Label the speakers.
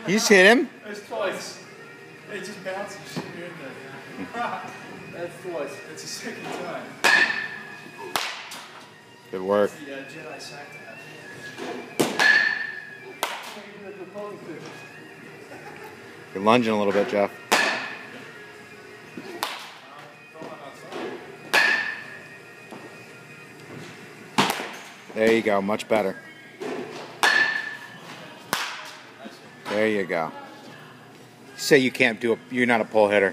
Speaker 1: You just hit him.
Speaker 2: That's twice. It just bounces shit in there. That's twice. It's the second time.
Speaker 1: Good work.
Speaker 2: The Jedi sack to have.
Speaker 1: You're lunging a little bit, Jeff. There you go, much better. There you go. Say you can't do you're not a pole hitter.